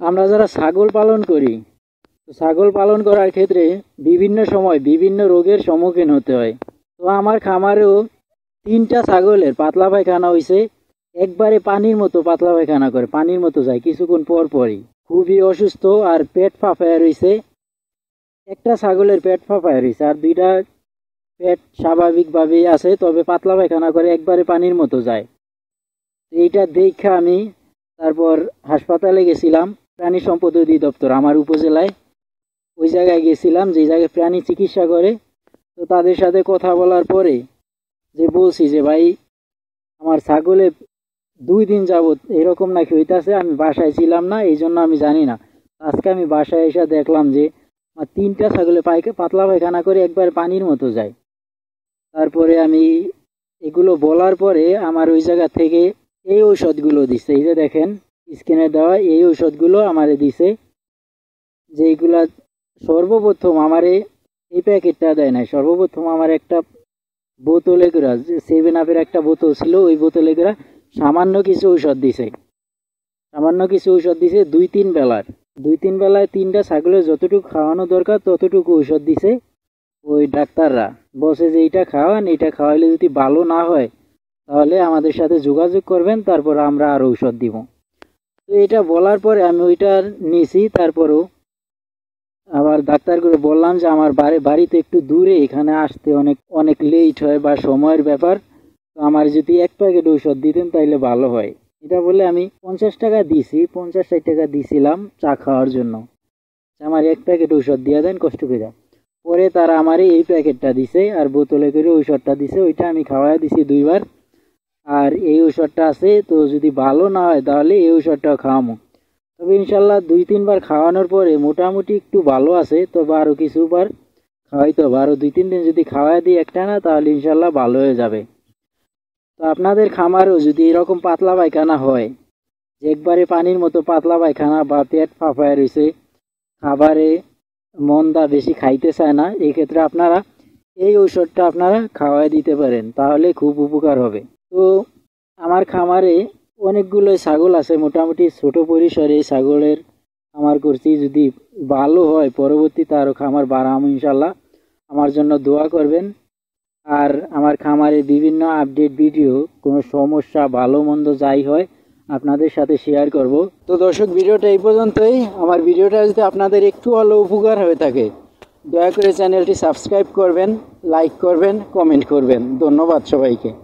আমরা যারা ছাগল পালন করি, ছাগল পালন করার ক্ষেত্রে বিভিন্ন সময় বিভিন্ন রোগের সম্মুখীন হতে হয়। তো আমার খামারেও 3টা ছাগলের পাতলা পায়খানা হয়েছে। একবারে পানির মতো পাতলা পায়খানা করে, পানির মতো যায় কিছুক্ষণ পর পরই। খুবই অসুস্থ আর পেট ফাঁপায়া রয়েছে। একটা ছাগলের পেট ফাঁপায়া রয়েছে আর 2টা পেট স্বাভাবিকভাবেই আছে, তবে পাতলা পায়খানা করে একবারে পানির মতো যায়। এইটা দেখা আমি তারপর হাসপাতালে গেছিলাম, প্রাণী সম্পদ অধিদপ্তর আমার উপজেলায়। ওই জায়গায় গেছিলাম, যে জায়গায় প্রাণী চিকিৎসা করে। তো তাদের সাথে কথা বলার পরে যে বলছি যে ভাই আমার ছাগলে 2 দিন যাবত এরকম নাকি হইতাছে, আমি বাসায় ছিলাম না, এই জন্য আমি জানি না। আজকে আমি বাসায় এসে দেখলাম যে 3টা ছাগলে পাতলা পায়খানা করে একবার পানির মতো যায়। তারপরে আমি এগুলো বলার পরে আমার ওই জায়গা থেকে এই ঔষধগুলো দিছে, এই যে দেখেন স্ক্রিনে দেওয়া এই ঔষধগুলো আমারে দিছে। যেইগুলা সর্বপ্রথম আমারে এই প্যাকেটটা দেয় নাই, সর্বপ্রথম আমার একটা বোতলে করে 7 আপের একটা বোতল ছিল, ওই বোতলে করে সামান্য কিছু ঔষধ দিছে। সামান্য কিছু ঔষধ দিছে 2-3 বেলার। 2-3 বেলায় 3টা ছাগলের যতটুকু খাওয়ানো দরকার ততটুকু ঔষধ দিছে। ওই ডাক্তাররা বলছে যে এইটা খাওয়ান, এটা খাওয়াইলে যদি ভালো না হয় তাহলে আমাদের সাথে যোগাযোগ করবেন, তারপর আমরা আর ঔষধ দিব। তো এটা বলার পরে আমি ওইটা নিয়েছি। তারপরও আবার ডাক্তারকে বললাম যে আমার বাড়িতে একটু দূরে, এখানে আসতে অনেক অনেক লেট হয় বা সময়ের ব্যাপার, তো আমার যদি 1 প্যাকেট ঔষধ দিতেন তাইলে ভালো হয়। এটা বলে আমি 50 টাকা দিছি, 50-60 টাকা দিছিলাম চা খাওয়ার জন্য। আমার 1 প্যাকেট ঔষধ দিয়ে দেন কষ্ট করে। পরে তারা আমার এই প্যাকেটটা দিছে আর বোতলে করে ঔষধটা দিছে, ওইটা আমি খাওয়াই দিছি 2 বার। আর এই ঔষধটা আছে, তো যদি ভালো না হয় তাহলে এই ঔষধটাও খাওয়ামো। তবে ইনশাল্লাহ 2-3 বার খাওয়ানোর পরে মোটামুটি একটু ভালো আছে, তবে আরও কিছুবার খাওয়াইতে হবে। আরও 2-3 দিন যদি খাওয়াই দিই একটানা তাহলে ইনশাল্লাহ ভালো হয়ে যাবে। তো আপনাদের খামারেও যদি এরকম পাতলা পায়খানা হয়, যে একবারে পানির মতো পাতলা পায়খানা বা পেট ফাঁপায় রয়েছে, খাবারে মন্দা বেশি খাইতে চায় না, এই ক্ষেত্রে আপনারা এই ঔষধটা আপনারা খাওয়াই দিতে পারেন, তাহলে খুব উপকার হবে। তো আমার খামারে অনেকগুলো ছাগল আছে, মোটামুটি ছোট পরিসরে ছাগলের খামার করছি। যদি ভালো হয় পরবর্তীতে আরও খামার বাড়াবো ইনশাল্লাহ। আমার জন্য দোয়া করবেন। আর আমার খামারের বিভিন্ন আপডেট ভিডিও, কোনো সমস্যা ভালো মন্দ যাই হয় আপনাদের সাথে শেয়ার করব। তো দর্শক, ভিডিওটা এই পর্যন্তই। আমার ভিডিওটা যদি আপনাদের একটু হলেও উপকার হয়ে থাকে দয়া করে চ্যানেলটি সাবস্ক্রাইব করবেন, লাইক করবেন, কমেন্ট করবেন। ধন্যবাদ সবাইকে।